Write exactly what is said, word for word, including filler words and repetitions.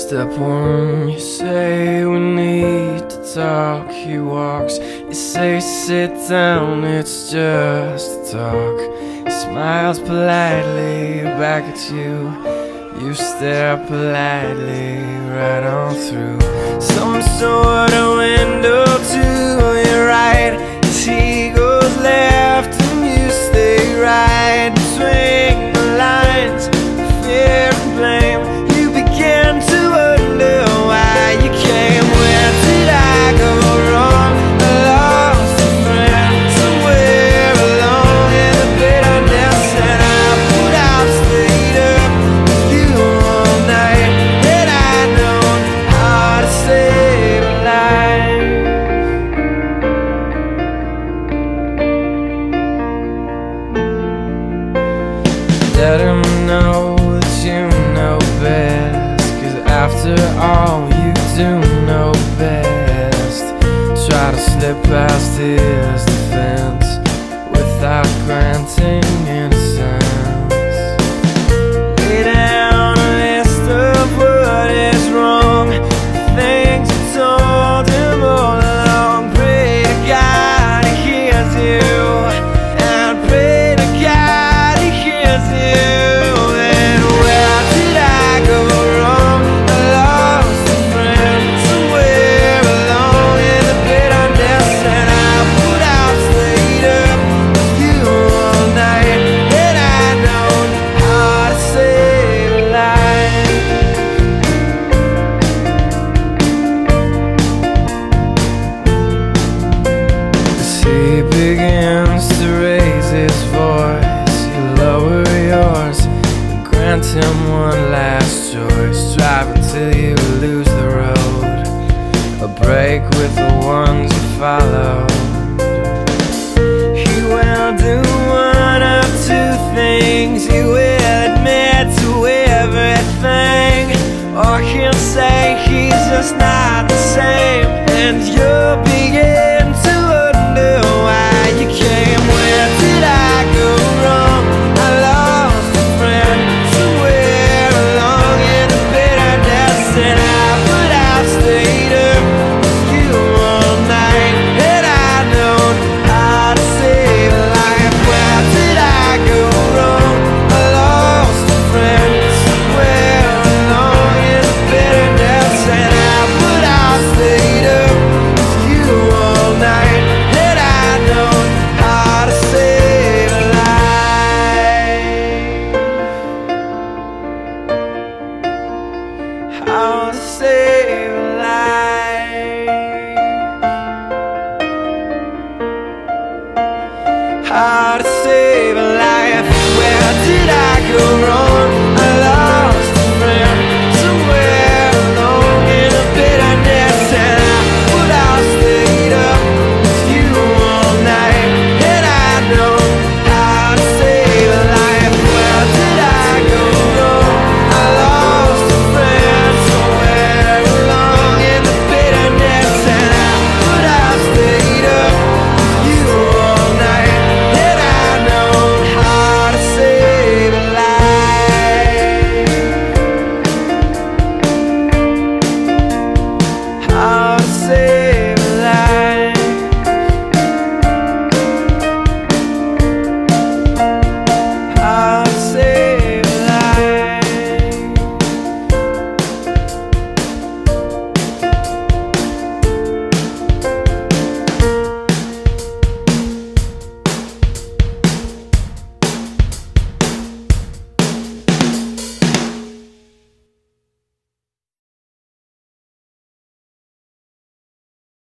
Step one, you say we need to talk. He walks, you say sit down, it's just a talk. He smiles politely back at you. You stare politely right on through some sort of window to your right. As he goes left and you stay right between the lines of fear and blame. You begin to wonder why you came. Where did I go wrong? I lost a friend somewhere along in the bitterness, and I put out, stayed up with you all night. Had I known how to save a life. Let him know that you know best, 'cause after all you do know best. Try to slip past his defense without granting innocence. Lay down a list of what is wrong, the things you told him all along. Pray to God he hears you, and pray to God he hears you. And where did I go wrong? I lost a friend somewhere along in the bitterness, and I put out, stayed up with you all night. Had I known how to save a life. As he begins to raise his voice, you lower yours and grant him one last choice. Drive until you lose the road, a break with the ones you follow. He will do one of two things. He will admit to everything, or he'll say he's just not the same, and you'll begin to wonder why you came. Where did I go wrong? I lost a friend somewhere along in the bitterness, and I put out, stayed up with you all night. Had I known how to save a life. Where did I go wrong? I lost a friend somewhere along in the bitterness, and I put out, stayed up with you all night. Had I known how to save a life. How to save a life. How to save a